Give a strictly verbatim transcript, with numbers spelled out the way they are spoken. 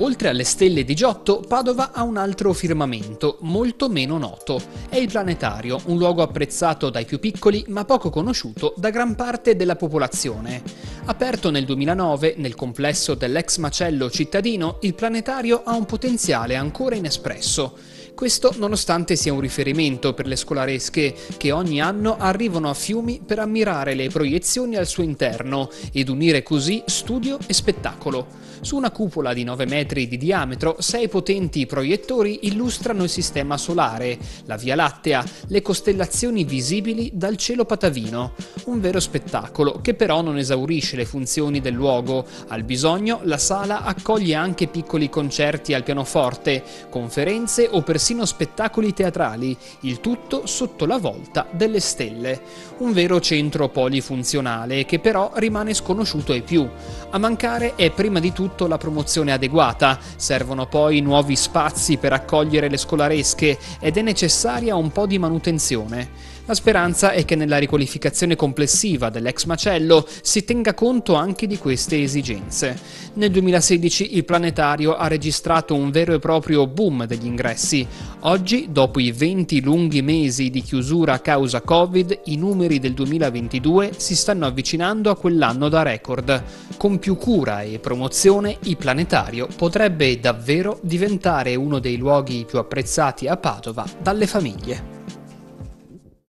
Oltre alle stelle di Giotto, Padova ha un altro firmamento, molto meno noto. È il Planetario, un luogo apprezzato dai più piccoli ma poco conosciuto da gran parte della popolazione. Aperto nel duemilanove, nel complesso dell'ex macello cittadino, il Planetario ha un potenziale ancora inespresso. Questo nonostante sia un riferimento per le scolaresche, che ogni anno arrivano a Fiumi per ammirare le proiezioni al suo interno ed unire così studio e spettacolo. Su una cupola di nove metri di diametro, sei potenti proiettori illustrano il sistema solare, la Via Lattea, le costellazioni visibili dal cielo patavino. Un vero spettacolo che però non esaurisce le funzioni del luogo. Al bisogno, la sala accoglie anche piccoli concerti al pianoforte, conferenze o persino spettacoli teatrali, il tutto sotto la volta delle stelle. Un vero centro polifunzionale che però rimane sconosciuto ai più. A mancare è prima di tutto la promozione adeguata, servono poi nuovi spazi per accogliere le scolaresche ed è necessaria un po' di manutenzione. La speranza è che nella riqualificazione complessiva dell'ex macello si tenga conto anche di queste esigenze. Nel duemilasedici il Planetario ha registrato un vero e proprio boom degli ingressi. Oggi, dopo i venti lunghi mesi di chiusura a causa Covid, i numeri del duemilaventidue si stanno avvicinando a quell'anno da record. Con più cura e promozione, il Planetario potrebbe davvero diventare uno dei luoghi più apprezzati a Padova dalle famiglie.